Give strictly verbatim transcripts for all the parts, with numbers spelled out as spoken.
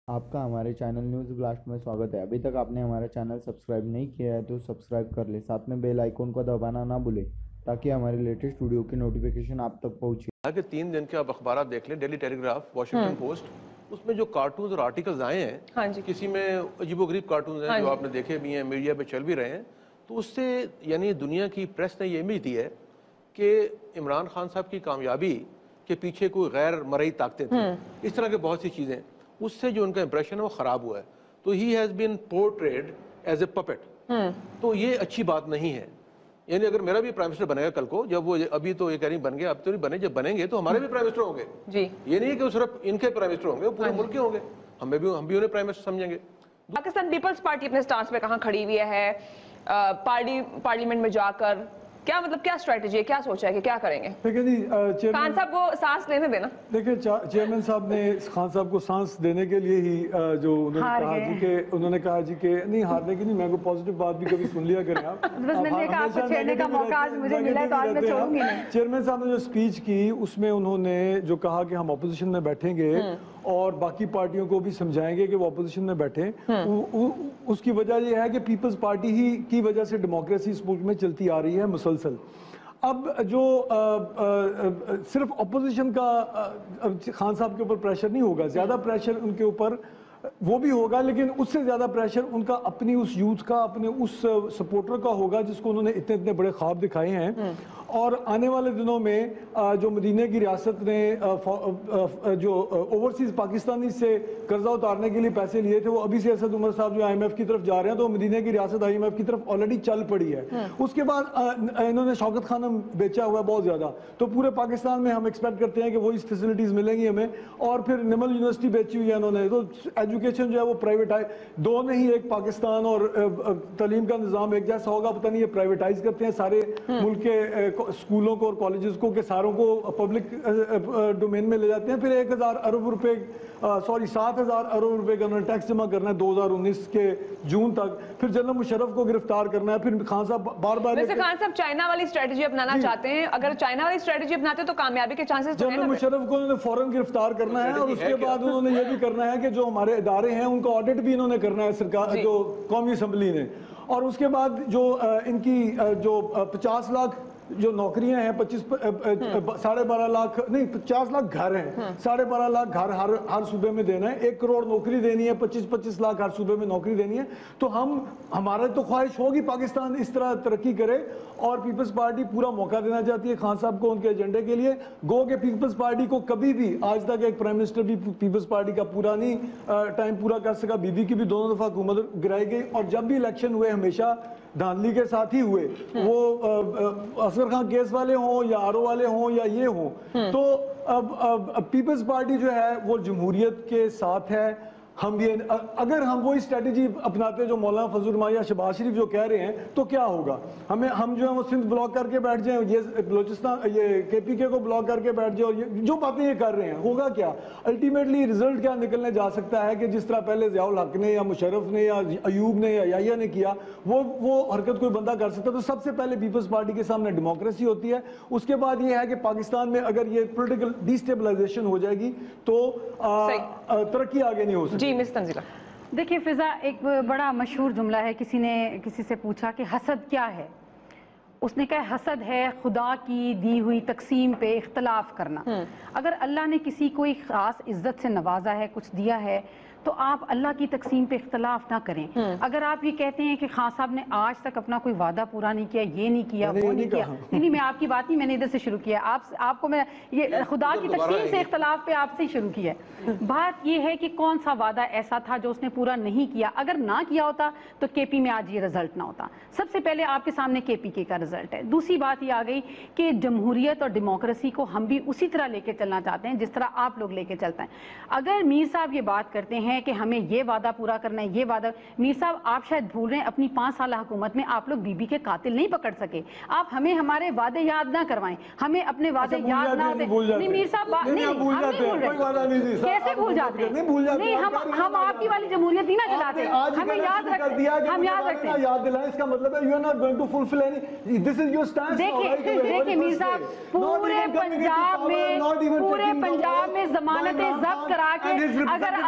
آپ کا ہمارے چینل نیوز بلاسٹ میں سواگت ہے۔ ابھی تک آپ نے ہمارا چینل سبسکرائب نہیں کیا ہے تو سبسکرائب کر لیں، ساتھ میں بیل آئیکن کو دبانا نہ بھولیں تاکہ ہمارے لیٹسٹ ویڈیو کی نوٹیفیکیشن آپ تک پہنچے۔ آگے تین دن کے آپ اخبارات دیکھ لیں، Daily Telegraph, Washington Post, اس میں جو کارٹونز اور آرٹیکلز آئے ہیں، ہاں جی کسی میں عجیب و غریب کارٹونز ہیں جو آپ نے دیکھے بھی ہیں، میڈیا پہ چل بھی رہے ہیں، تو اس سے یعنی دنیا کی پریس نے یہ امیج دی ہے کہ عمران خان صاحب کی کامیابی کے پیچھے کوئی غیر مرئی طاقتیں تھیں، اس طرح کے بہت سی چیزیں، اس سے جو ان کا امپریشن ہے وہ خراب ہوا ہے۔ تو he has been portrayed as a puppet, تو یہ اچھی بات نہیں ہے۔ یعنی اگر میرا بھی پرائم منسٹر بنے گا کل کو، جب وہ ابھی تو یہ کہہ رہی بن گئے، اب تو نہیں بنے، جب بنیں گے تو ہمارے بھی پرائم منسٹر ہوں گے جی، یہ نہیں ہے کہ وہ صرف ان کے پرائم منسٹر ہوں گے، وہ پورے ملک کے ہوں گے، ہمیں بھی ہم بھی انہیں پرائم منسٹر سمجھیں گے۔ پاکستان پیپلز پارٹی اپنے سٹانس پہ کہاں کھڑی ہوئی ہے؟ پارٹی پارلیمنٹ میں جا کر کیا مطلب کیا اسٹریٹجی ہے، کیا سوچا ہے کہ کیا کریں گے؟ دیکھیں جی، خان صاحب کو سانس لینے دینا۔ دیکھیں چیئرمین صاحب نے خان صاحب کو سانس دینے کے لیے ہی جو انہوں نے کہا جی کہ انہوں نے کہا جی کہ نہیں ہارنے کی نہیں، میں کو پازیٹیو بات بھی کبھی سن لیا کریں آپ۔ بس میں نے کہا آپ کو چھیڑنے کا موقع آج مجھے ملا ہے تو آج میں چھوڑوں گی نہیں۔ چیئرمین صاحب نے جو سپیچ کی اس میں انہوں نے جو کہا کہ ہم اپوزیشن میں بیٹھیں گے اور باقی پارٹیوں کو بھی سمجھائیں گے کہ وہ اپوزیشن میں بیٹھیں، اس کی وجہ یہ ہے کہ پیپلز پارٹی ہی کی وجہ سے ڈیموکریسی اس ملک میں چلتی آ رہی ہے مسلسل۔ اب جو صرف اپوزیشن کا خان صاحب کے اوپر پریشر نہیں ہوگا، زیادہ پریشر ان کے اوپر وہ بھی ہوگا، لیکن اس سے زیادہ پریشر ان کا اپنی اس یوتھ کا، اپنے اس سپورٹر کا ہوگا جس کو انہوں نے اتنے اتنے بڑے خواب دکھائے ہیں۔ اور آنے والے دنوں میں جو مدینہ کی ریاست نے جو اوورسیز پاکستانی سے قرضہ اتارنے کے لیے پیسے لیے تھے، وہ ابھی سے اسد عمر صاحب جو آئی ایم ایف کی طرف جا رہے ہیں، تو مدینہ کی ریاست آئی ایم ایف کی طرف آلریڈی چل پڑی ہے۔ اس کے بعد انہوں نے شوکت خانہ بیچا ہوا ہے بہت زیادہ، تو پورے پاکستان میں ہم ایکسپیکٹ کرتے ہیں کہ وہی فیسلٹیز ملیں گی ہمیں۔ اور پھر نمل یونیورسٹی بیچی ہوئی ہے انہوں نے، تو ایجوکیشن جو ہے وہ پرائیویٹائز، دو نہیں ایک پاکستان اور تعلیم کا نظام ایک جیسا ہوگا، پتہ نہیں یہ پرائیویٹائز کرتے ہیں سارے ملک کے اسکولوں کو اور کالجز کو، کہ ساروں کو پبلک ڈومین میں لے جاتے ہیں۔ پھر ایک ہزار ارب روپے سوری سات ہزار ارب روپے کا انہوں نے ٹیکس جمع کرنا ہے دو ہزار انیس کے جون تک، پھر جنرل مشرف کو گرفتار کرنا ہے۔ پھر خان صاحب بار بار ویسے خان صاحب چائنا والی اسٹریٹجی اپنانا چاہتے ہیں، اگر چائنا والی اسٹریٹجی اپناتے تو کامیابی کے چانسز تو ہیں نا۔ جنرل مشرف کو انہوں نے فوراً گرفتار کرنا ہے، اور اس کے بعد انہوں نے یہ بھی کرنا ہے کہ جو ہمارے ادارے ہیں ان کا آڈٹ بھی انہوں نے کرنا ہے سرکار جو قومی اسمبلی نے۔ اور اس کے بعد جو ان کی جو پچاس لاکھ جو نوکریاں ہیں، پچیس ساڑھے بارہ لاکھ نہیں پچاس لاکھ گھر ہیں، ساڑھے بارہ لاکھ گھر ہر ہر صوبے میں دینا ہے، ایک کروڑ نوکری دینی ہے، پچیس پچیس لاکھ ہر صوبے میں نوکری دینی ہے۔ تو ہم ہمارا تو خواہش ہوگی پاکستان اس طرح ترقی کرے، اور پیپلز پارٹی پورا موقع دینا چاہتی ہے خان صاحب کو ان کے ایجنڈے کے لیے۔ گو کہ پیپلز پارٹی کو کبھی بھی آج تک ایک پرائم منسٹر بھی پیپلز پارٹی کا پورا نہیں ٹائم پورا کر سکا، بی بی کی بھی دونوں دفعہ حکومت گرائی گئی، اور جب بھی الیکشن ہوئے ہمیشہ دھاندلی کے ساتھ ہی ہوئے، وہ اصغر خان کیس والے ہوں یا آر او والے ہوں یا یہ ہوں۔ تو اب پیپلز پارٹی جو ہے وہ جمہوریت کے ساتھ ہے۔ ہم یہ اگر ہم وہی اسٹریٹجی اپناتے جو مولانا فضل الرحمان یا شہباز شریف جو کہہ رہے ہیں، تو کیا ہوگا؟ ہمیں ہم جو ہے وہ سندھ بلاک کر کے بیٹھ جائیں، یہ بلوچستان یہ کے پی کے کو بلاک کر کے بیٹھ جائیں، اور جو باتیں یہ کر رہے ہیں ہوگا کیا؟ الٹیمیٹلی رزلٹ کیا نکلنے جا سکتا ہے کہ جس طرح پہلے ضیاء الحق نے یا مشرف نے یا ایوب نے یا یحییٰ نے کیا، وہ وہ حرکت کوئی بندہ کر سکتا ہے۔ تو سب سے پہلے پیپلز پارٹی کے سامنے ڈیموکریسی ہوتی ہے، اس کے بعد یہ ہے کہ پاکستان میں اگر یہ پولیٹیکل ڈی اسٹیبلائزیشن ہو جائے گی تو ترقی آگے نہیں ہو سکتی۔ جی مس تنزیلہ۔ دیکھیے فضا، ایک بڑا مشہور جملہ ہے، کسی نے کسی سے پوچھا کہ حسد کیا ہے، اس نے کہا حسد ہے خدا کی دی ہوئی تقسیم پہ اختلاف کرنا۔ اگر اللہ نے کسی کو ایک خاص عزت سے نوازا ہے، کچھ دیا ہے، تو آپ اللہ کی تقسیم پہ اختلاف نہ کریں۔ اگر آپ یہ کہتے ہیں کہ خان صاحب نے آج تک اپنا کوئی وعدہ پورا نہیں کیا، یہ نہیں کیا، وہ نہیں کیا، نہیں میں آپ کی بات نہیں، میں نے ادھر سے شروع کیا، آپ آپ کو میں یہ خدا کی تقسیم سے اختلاف پہ آپ سے شروع کیا ہے۔ بات یہ ہے کہ کون سا وعدہ ایسا تھا جو اس نے پورا نہیں کیا؟ اگر نہ کیا ہوتا تو کے پی میں آج یہ رزلٹ نہ ہوتا۔ سب سے پہلے آپ کے سامنے کے پی کے کا رزلٹ ہے۔ دوسری بات یہ آ گئی کہ جمہوریت اور ڈیموکریسی کو ہم بھی اسی طرح لے کے چلنا چاہتے ہیں جس طرح آپ لوگ لے کے چلتے ہیں۔ اگر میر صاحب یہ بات کرتے ہیں کہ ہمیں یہ وعدہ پورا کرنا ہے، یہ وعدہ، میر صاحب آپ شاید بھول رہے ہیں اپنی پانچ سالہ حکومت میں آپ لوگ بی بی کے قاتل نہیں پکڑ سکے۔ آپ ہمیں ہمارے وعدے یاد نہ کروائیں، ہمیں اپنے وعدے یاد نہ ہوتے۔ نہیں میر صاحب نہیں نہیں ہم نہیں بھول رہے، کیسے بھول جاتے ہیں؟ نہیں ہم ہم آپ کی والی جمہوریت نہیں نہ چلاتے، ہمیں یاد رکھتے ہیں، ہم یاد رکھتے ہیں۔ یاد دلائیں، اس کا مطلب ہے you are not going to fulfil any, this is your stand. دیکھیں دیکھیں میر صاحب، پورے پنجاب میں پورے پنجاب میں ضمانتیں ضبط کرا کے اگر آپ اس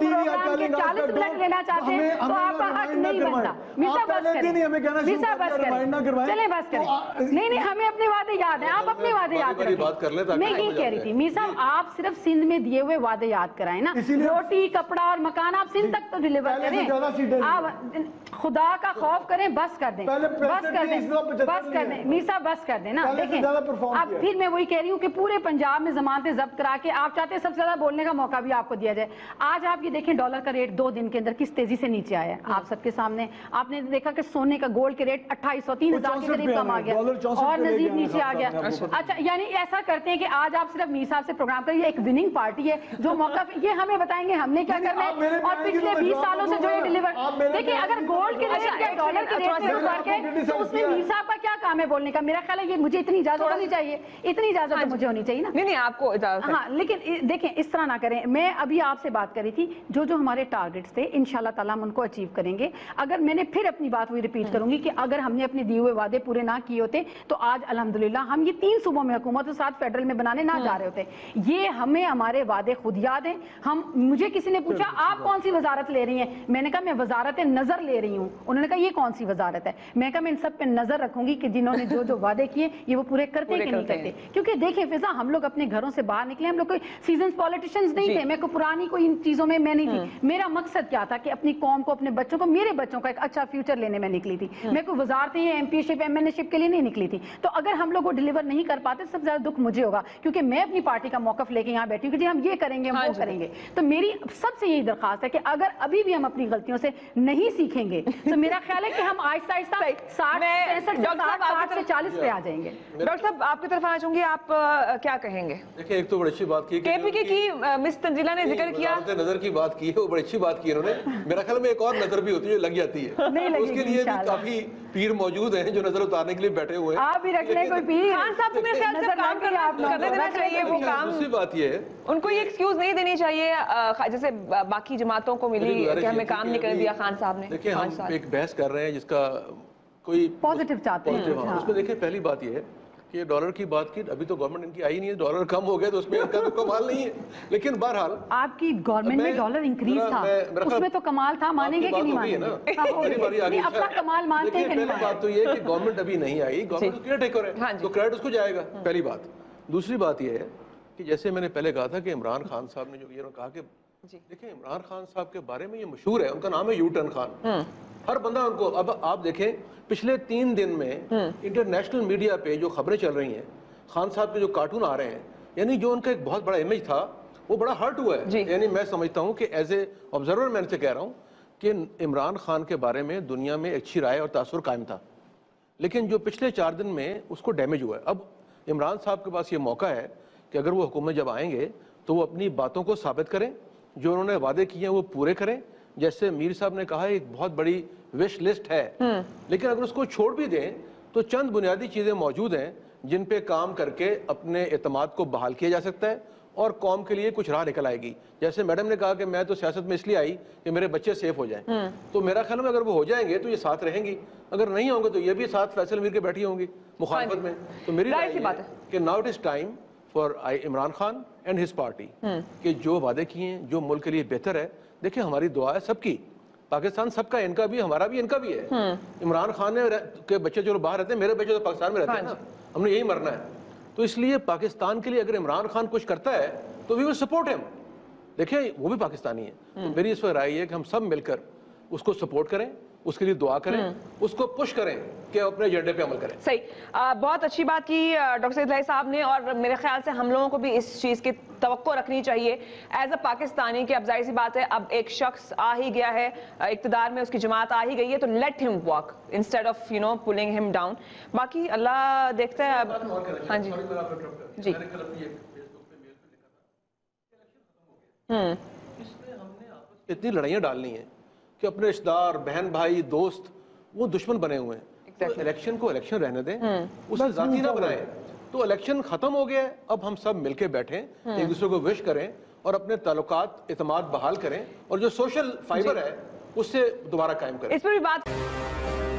प्रोग्राम के चालीस मिनट लेना चाहते हैं तो आपका हक नहीं बनता। मीसा बस करें, मीसा बस करें, चले बस करें। नहीं नहीं, हमें अपने वादे याद हैं, आप अपने वादे याद रखें। मैं यही कह रही थी मीसा, आप सिर्फ सिंध में दिए हुए वादे याद कराएं ना, रोटी कपड़ा और मकान आप सिंध तक तो डिलीवर करें। आप खुदा का खौफ करें, बस कर दें, बस कर दें, बस कर दें मीसा, बस कर दें ना। देखें अब फिर मैं वही कह रही हूँ कि पूरे पंजाब में जमानतें जब्त करा के आप चाहते हैं सबसे ज्यादा बोलने का मौका भी आपको दिया जाए। आज आप ये देखें डॉलर का रेट दो दिन के अंदर किस तेजी से नीचे आया है आप सबके सामने। आपने देखा कि सोने का गोल्ड के रेट अट्ठाईस सौ तीन हजार के करीब कम आ गया और नजीब नीचे आ गया। अच्छा, यानी ऐसा करते हैं कि आज आप सिर्फ मीर साहब से प्रोग्राम करिए, एक विनिंग पार्टी है जो मौका, ये हमें बताएंगे हमने क्या करना है और पिछले बीस सालों से जो ये डिलीवर। देखिए अगर गोल्ड के रेट या डॉलर के रेट में उतार के तो उसमें मीर साहब का क्या काम है बोलने का। मेरा ख्याल है ये मुझे इतनी इजाजत होनी चाहिए, इतनी इजाजत तो मुझे होनी चाहिए ना। नहीं नहीं आपको इजाजत है। हाँ लेकिन देखें इस तरह ना करें। मैं अभी आपसे बात कर रही थी जो जो हमारे टारगेट्स थे इंशाल्लाह ताला हम उनको अचीव करेंगे। अगर मैंने फिर अपनी बात वही रिपीट करूंगी कि अगर हमने अपने दिए हुए वादे पूरे ना किए होते तो आज अल्हम्दुलिल्लाह हम ये तीन सूबों में हुकूमत और साथ फेडरल में बनाने ना जा रहे होते। ये हमें हमारे वादे खुद याद हैं। हम मुझे किसी ने पूछा आप कौन सी वजारत ले रही हैं, मैंने कहा मैं वजारत नजर ले रही हूँ। उन्होंने कहा ये कौन सी वजारत है, मैं कहा मैं इन सब पे नजर रखूंगी कि जिन्होंने जो जो वादे किए ये वो पूरे करते कि नहीं करते। क्योंकि देखिए फिजा हम लोग अपने घरों से बाहर निकले, हम लोग कोई सीजन पॉलिटिशियंस नहीं थे, मैं कोई पुरानी कोई इन चीजों में मैं नहीं थी। मेरा मकसद क्या था कि अपनी कौम को, अपने बच्चों को, मेरे बच्चों का एक अच्छा फ्यूचर लेने में निकली थी। मैं कोई वजारतें या एमपीशिप एमएनएशिप के लिए नहीं निकली थी। तो अगर हम लोग वो डिलीवर नहीं कर पाते सबसे ज्यादा दुख मुझे होगा क्योंकि मैं अपनी पार्टी का मौकफ लेके यहाँ बैठी हूँ कि जी हम ये करेंगे, हम वो करेंगे। तो मेरी सबसे यही दरखास्त है कि अगर अभी भी हम अपनी गलतियों से नहीं सीखेंगे तो मेरा ख्याल है कि हम आहिस्ता आहिस्ता साठ पैंसठ साठ से चालीस पे आ जाएंगे। डॉक्टर साहब आपकी तरफ आना चाहूंगी, आप क्या कहेंगे? देखिए एक तो बड़ी अच्छी बात की केपीके की मिस तंजीला ने जिक्र किया, नजर की बात की है, वो बड़ी अच्छी बात की इन्होंने। मेरा ख्याल में एक और नजर भी होती है जो लग जाती है, उसके लिए भी काफी पीर मौजूद हैं जो नजर उतारने के लिए बैठे हुए हैं। आप भी रख लें कोई पीर। खान साहब को मेरे ख्याल से काम करने देना चाहिए वो काम। दूसरी बात ये है उनको ये एक्सक्यूज नहीं देनी चाहिए जैसे बाकी जमातों को मिली कि हमें काम नहीं करने दिया खान साहब ने। देखिए हम एक बहस कर रहे हैं जिसका कोई पॉजिटिव चाहते हैं। उसमें देखिए पहली बात ये है कि डॉलर की बात की, अभी तो गवर्नमेंट इनकी आई नहीं है, डॉलर कम हो गया तो उसमें इनका तो कमाल नहीं है। लेकिन बहरहाल आपकी गवर्नमेंट में डॉलर इंक्रीज था, उसमें तो कमाल था, मानेंगे कि नहीं मानेंगे? अपना कमाल मानते हैं कि नहीं? पहली बात तो ये कि गवर्नमेंट अभी नहीं आई, गवर्नमेंट केयर टेकर है तो क्रेडिट उसको जाएगा, पहली बात। दूसरी बात ये है कि जैसे मैंने पहले कहा था कि इमरान खान साहब ने जो ये कहा कि देखिए इमरान खान साहब के बारे में ये मशहूर है, उनका नाम है यू टर्न खान। हर बंदा उनको, अब आप देखें पिछले तीन दिन में इंटरनेशनल मीडिया पे जो खबरें चल रही हैं, खान साहब के जो कार्टून आ रहे हैं, यानी जो उनका एक बहुत बड़ा इमेज था वो बड़ा हर्ट हुआ है। यानी मैं समझता हूँ कि एज ए ऑब्जर्वर मैं इनसे कह रहा हूँ कि इमरान खान के बारे में दुनिया में अच्छी राय और तासुर कायम था, लेकिन जो पिछले चार दिन में उसको डैमेज हुआ है। अब इमरान साहब के पास ये मौका है कि अगर वो हुकूमत जब आएंगे तो वो अपनी बातों को साबित करें, जो उन्होंने वादे किए हैं वो पूरे करें। जैसे मीर साहब ने कहा एक बहुत बड़ी विश लिस्ट है, लेकिन अगर उसको छोड़ भी दें तो चंद बुनियादी चीज़ें मौजूद हैं जिन पे काम करके अपने एतमाद को बहाल किया जा सकता है और कौम के लिए कुछ राह निकल आएगी। जैसे मैडम ने कहा कि मैं तो सियासत में इसलिए आई कि मेरे बच्चे सेफ हो जाएं, तो मेरा ख्याल में अगर वो हो जाएंगे तो ये साथ रहेंगी, अगर नहीं होंगे तो ये भी साथ फैसल मीर के बैठी होंगी मुखालफत में। तो मेरी राय है कि now it is time for Imran Khan and his party कि जो वादे किए हैं, जो मुल्क के लिए बेहतर है। देखिए हमारी दुआ है सबकी, पाकिस्तान सबका, इनका भी, हमारा भी, इनका भी है। इमरान खान ने के बच्चे जो बाहर रहते हैं, मेरे बच्चे तो पाकिस्तान में रहते हैं ना, हमने यही मरना है। तो इसलिए पाकिस्तान के लिए अगर इमरान खान कुछ करता है तो वी विल सपोर्ट हिम। देखिए वो भी पाकिस्तानी है, तो मेरी इस पर राय है कि हम सब मिलकर उसको सपोर्ट करें, उसके लिए दुआ करें, उसको पुश करें कि अपने एजेंडे पे अमल करें। सही, आ, बहुत अच्छी बात की डॉक्टर सईद इलाही साहब ने, और मेरे ख्याल से हम लोगों को भी इस चीज़ की तवक्को रखनी चाहिए एज अ पाकिस्तानी कि अब जाहिर सी बात है अब एक शख्स आ ही गया है इक़्तिदार में, उसकी जमात आ ही गई है, तो let him walk instead of you know pulling him down. बाकी अल्लाह देखता है अब। हाँ जी जी हम्म इतनी लड़ाइयाँ डालनी है कि अपने रिश्तेदार, बहन भाई, दोस्त वो दुश्मन बने हुए हैं। exactly. तो इलेक्शन को इलेक्शन रहने दें, उसे जाती ना बनाएं। तो इलेक्शन खत्म हो गया है, अब हम सब मिलके बैठें, एक दूसरे को विश करें और अपने ताल्लुकात, इत्मीनान बहाल करें और जो सोशल फाइबर है उससे दोबारा कायम करें। इस पर भी बात